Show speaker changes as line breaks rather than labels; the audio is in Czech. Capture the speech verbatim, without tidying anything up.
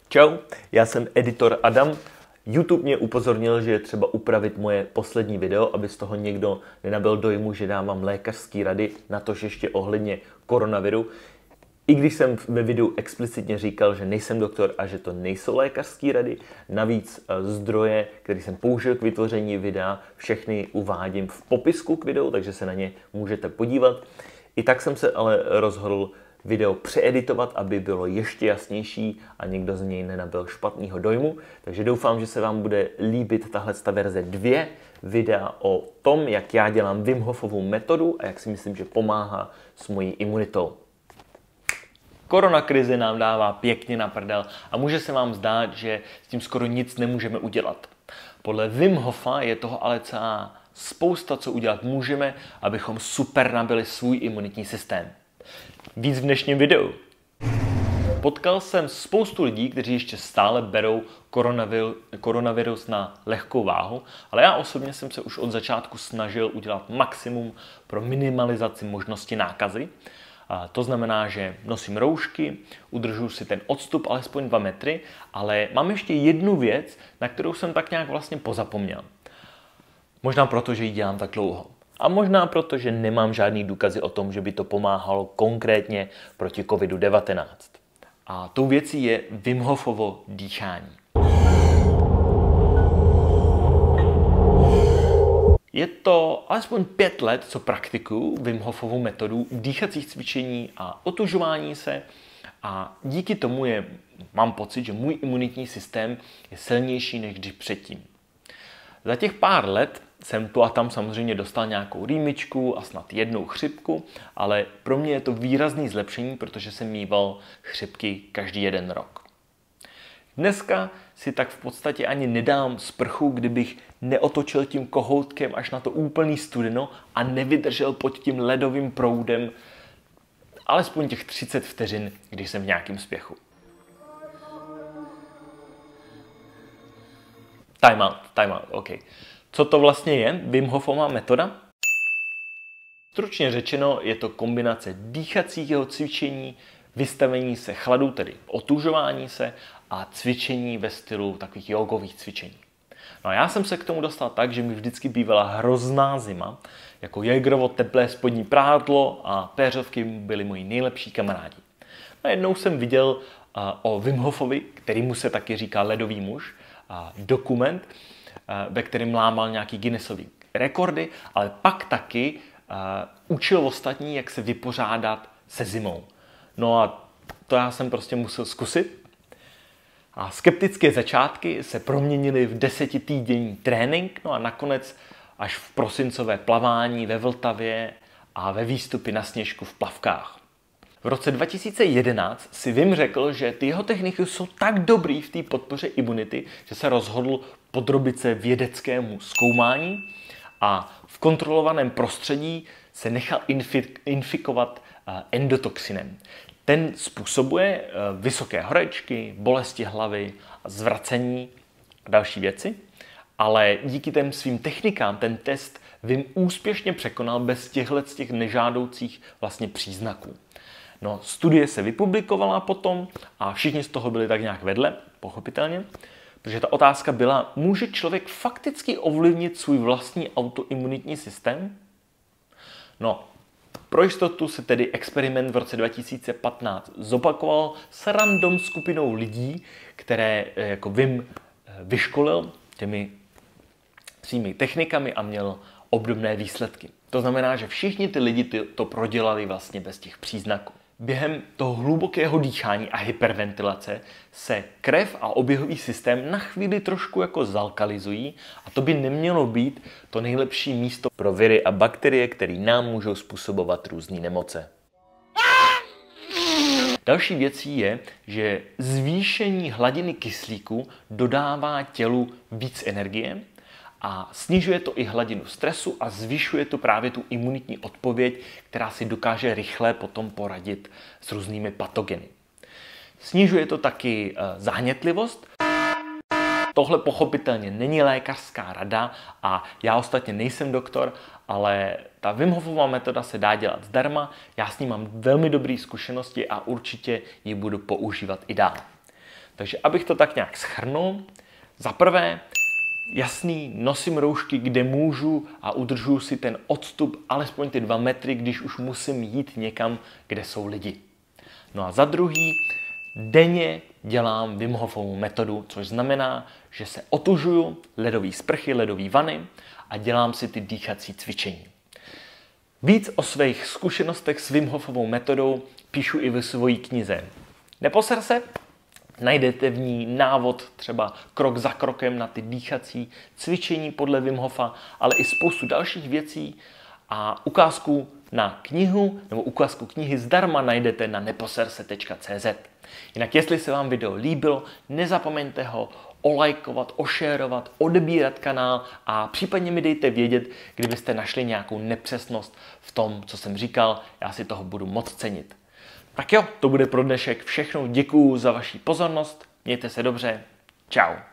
Čau, já jsem editor Adam. YouTube mě upozornil, že je třeba upravit moje poslední video, aby z toho někdo nenabyl dojmu, že dávám lékařské rady, natož ještě ohledně koronaviru. I když jsem ve videu explicitně říkal, že nejsem doktor a že to nejsou lékařské rady, navíc zdroje, které jsem použil k vytvoření videa, všechny uvádím v popisku k videu, takže se na ně můžete podívat. I tak jsem se ale rozhodl video přeeditovat, aby bylo ještě jasnější a někdo z něj nenabyl špatného dojmu. Takže doufám, že se vám bude líbit tahle verze dvě videa o tom, jak já dělám Wim Hofovou metodu a jak si myslím, že pomáhá s mojí imunitou. Koronakrize nám dává pěkně na prdel a může se vám zdát, že s tím skoro nic nemůžeme udělat. Podle Wim Hofa je toho ale celá spousta, co udělat můžeme, abychom super nabili svůj imunitní systém. Víc v dnešním videu. Potkal jsem spoustu lidí, kteří ještě stále berou koronavir, koronavirus na lehkou váhu, ale já osobně jsem se už od začátku snažil udělat maximum pro minimalizaci možnosti nákazy. A to znamená, že nosím roušky, udržuji si ten odstup alespoň dva metry, ale mám ještě jednu věc, na kterou jsem tak nějak vlastně pozapomněl. Možná proto, že ji dělám tak dlouho. A možná proto, že nemám žádný důkazy o tom, že by to pomáhalo konkrétně proti kovidu devatenáct. A tou věcí je Wim Hofovo dýchání. Je to alespoň pět let, co praktikuju Wim Hofovu metodu dýchacích cvičení a otužování se. A díky tomu je, mám pocit, že můj imunitní systém je silnější než když předtím. Za těch pár let jsem tu a tam samozřejmě dostal nějakou rýmičku a snad jednou chřipku, ale pro mě je to výrazný zlepšení, protože jsem mýval chřipky každý jeden rok. Dneska si tak v podstatě ani nedám sprchu, kdybych neotočil tím kohoutkem až na to úplný studeno a nevydržel pod tím ledovým proudem alespoň těch třicet vteřin, když jsem v nějakém spěchu. Time out, time out, OK. Co to vlastně je Wim Hofova metoda? Stručně řečeno je to kombinace dýchacího cvičení, vystavení se chladu, tedy otužování se a cvičení ve stylu takových jogových cvičení. No a já jsem se k tomu dostal tak, že mi vždycky bývala hrozná zima, jako Jägerovo teplé spodní prádlo a péřovky byly moji nejlepší kamarádi. No jednou jsem viděl uh, o Wim Hofovi, kterýmu se taky říká ledový muž, uh, dokument, ve kterém lámal nějaký Guinnessový rekordy, ale pak taky uh, učil ostatní, jak se vypořádat se zimou. No a to já jsem prostě musel zkusit. A skeptické začátky se proměnily v desetitýdenní trénink, no a nakonec až v prosincové plavání ve Vltavě a ve výstupy na sněžku v plavkách. V roce dva tisíce jedenáct si Wim řekl, že ty jeho techniky jsou tak dobrý v té podpoře imunity, že se rozhodl podrobit se vědeckému zkoumání a v kontrolovaném prostředí se nechal infikovat endotoxinem. Ten způsobuje vysoké horečky, bolesti hlavy, zvracení a další věci, ale díky těm svým technikám ten test Wim úspěšně překonal bez těchto těch nežádoucích vlastně příznaků. No, studie se vypublikovala potom a všichni z toho byli tak nějak vedle, pochopitelně, protože ta otázka byla, může člověk fakticky ovlivnit svůj vlastní autoimunitní systém? No, pro jistotu se tedy experiment v roce dva tisíce patnáct zopakoval s random skupinou lidí, které jako Wim vyškolil těmi svými technikami a měl obdobné výsledky. To znamená, že všichni ty lidi to prodělali vlastně bez těch příznaků. Během toho hlubokého dýchání a hyperventilace se krev a oběhový systém na chvíli trošku jako zalkalizují a to by nemělo být to nejlepší místo pro viry a bakterie, které nám můžou způsobovat různé nemoce. Další věcí je, že zvýšení hladiny kyslíku dodává tělu víc energie a snižuje to i hladinu stresu a zvyšuje to právě tu imunitní odpověď, která si dokáže rychle potom poradit s různými patogeny. Snižuje to taky zánětlivost. Tohle pochopitelně není lékařská rada a já ostatně nejsem doktor, ale ta Wim Hofova metoda se dá dělat zdarma, já s ní mám velmi dobré zkušenosti a určitě ji budu používat i dál. Takže abych to tak nějak shrnul, za prvé, jasný, nosím roušky, kde můžu a udržuji si ten odstup alespoň ty dva metry, když už musím jít někam, kde jsou lidi. No a za druhý, denně dělám Wim Hofovu metodu, což znamená, že se otužuju, ledové sprchy, ledové vany a dělám si ty dýchací cvičení. Víc o svých zkušenostech s Wim Hofovou metodou píšu i ve své knize Neposer se. Najdete v ní návod třeba krok za krokem na ty dýchací cvičení podle Wim Hofa, ale i spoustu dalších věcí a ukázku na knihu nebo ukázku knihy zdarma najdete na neposerse tečka cé zet. Jinak jestli se vám video líbilo, nezapomeňte ho olajkovat, ošérovat, odebírat kanál a případně mi dejte vědět, kdybyste našli nějakou nepřesnost v tom, co jsem říkal, já si toho budu moc cenit. Tak jo, to bude pro dnešek všechno. Děkuju za vaši pozornost, mějte se dobře, čau.